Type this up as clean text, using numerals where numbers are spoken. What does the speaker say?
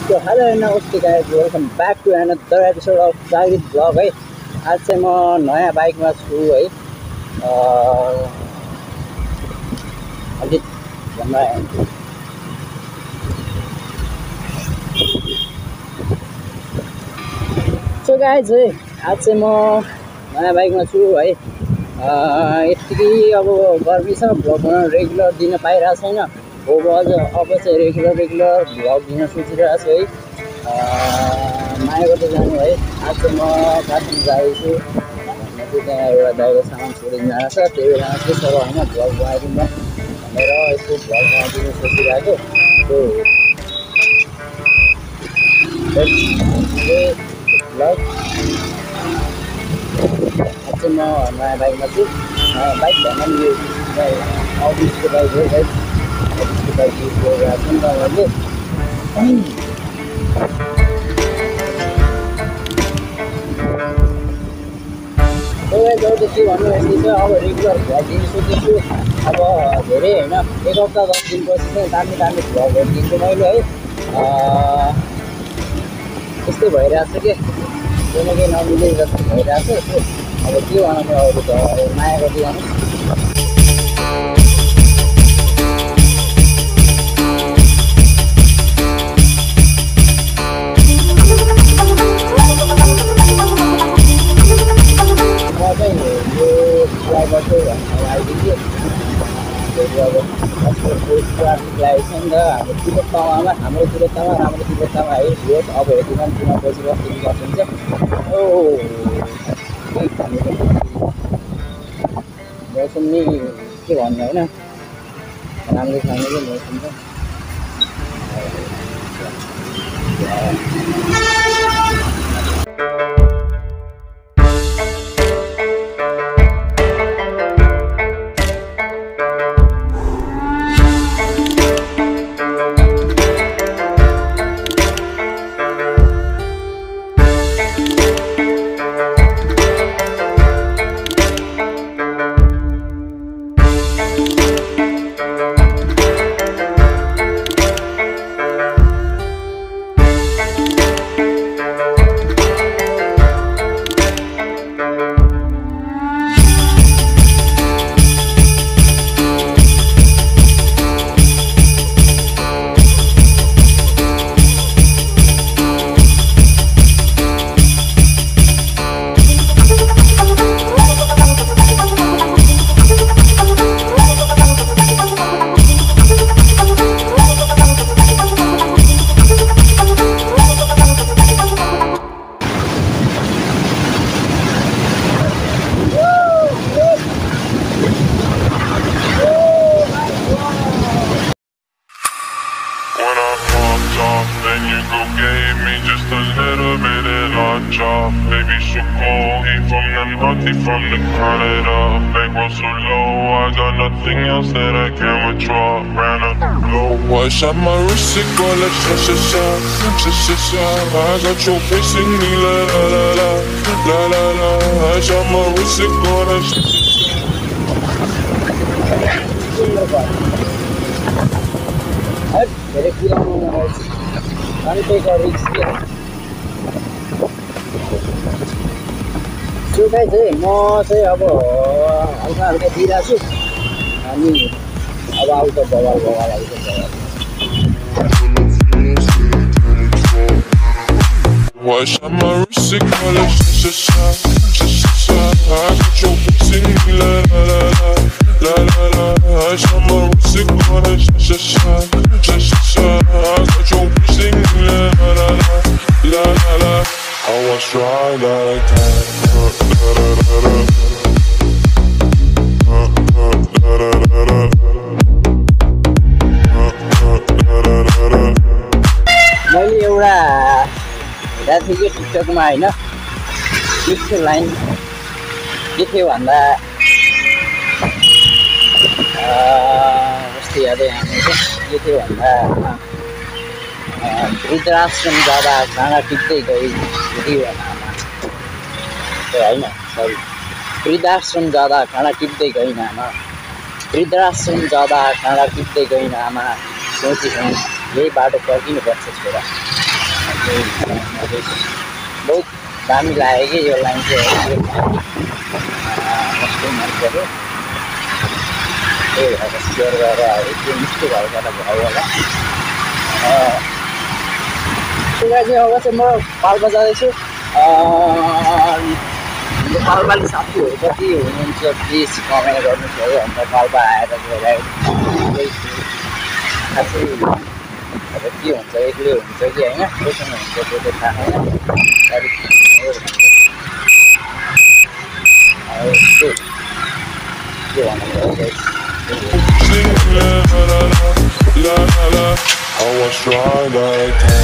So hello namaste guys, welcome back to another episode of Jagrit vlog है। आज चाहिँ म नयाँ बाइकमा छु है। अलिक भन्दा सो गाइज है, आज चाहिँ म नयाँ बाइकमा छु है। यतिकै अब गर्मी छ, भ्लग बनाउन रेगुलर दिन पाइरहेको छैन। अब चाहिँ रेगुलर भ्लग दिन सोचिरहेको छु है। माया गर्दै जानु है। आज चाहिँ म बाटोमा जाँदैछु, त्यहाँ एउटा दाइको सामान छोडिदिनु जान्छ, त्यही बेलामा के छ होइन भ्लग बनाइदिउँ न भनेर यसो भ्लग बनाइदिनु सोचिरहेको। भ्लग आज चाहिँ म नयाँ बाइकमा छु। बाइक भन्दा पनि यो अफिसको बाइक हो है। अफिसको बाइक युज गरिरहेको छु नि त मैले। के भन्नु यस्तै छ। अब रेगुलर भ्लग दिनु सोचेछु। अब धेरै होइन, एक हप्ता 10 दिनपछि चाहिँ दामी भ्लगहरू दिन्छु मैले है। त्यस्तै भइरहेको छ कि केही न केही नमिले जस्तो भइरहेको छ। अब के भन्नु अरू त माया गर्दै जानु। हाम्रो तिलोत्तमामा राम्रो तिलोत्तमा है। रोड अब हेर्दिन किन पछि बस्नु सक्नुहुन्छ। मौसम नि के भन्नु होइन, राम्रो छैन कि मौसम त। Then you go gave me just a little bit of lunch off. Baby, so cold, he from the north, he from the Canada. Bankroll so low, I got nothing else that I can withdraw. Ran up the glow. I shot my wrist, it go like sha. I got your face in me, la. I shot my wrist, it go like sha. So guys है, म चाहिँ अब हल्का दिइरहेको छु। अनि अब आउँछ बवाल आउँछ। Wash out my wrist, it go like sha. I got your face in me, la. I shot my wrist, it go like sha. I got your face in me, la. I was try that I can. मैले एउटा हेरेको थिएँ कि टिकटकमा होइन, यस्तो line के थियो भन्दा कस्तो यादै आउँछ। के थियो भन्दा वृद्धाश्रम जाँदा खाना टिप्दै गई आमा होइन, सरी, वृद्धाश्रम जाँदा खाना टिप्दै गइन् आमा। वृद्धाश्रम जाँदा खाना टिप्दै गइन् आमा। सोची यही बाटो फर्किनुपर्छ छोरा। बहुत दामी लाग्यो कि यो लाइन चाहिँ कस्तो मन पऱ्यो। त्यही भएर सेयर गरेर त्यो मिस्टेक हल्का त भयो होला। त्यही चाहिँ अब चाहिँ म पाल्पा जाँदैछु। पाल्पाले साथीहरू कति हुनुहुन्छ प्लिज कमेन्ट गर्नुहोस् है। अन्त पाल्पा आएर खासै अब के हुन्छ, एक्लै हुन्छ कि होइन, कोसँग हुन्छ त्यो चाहिँ थाहा छैन। के भन्नु I was trying like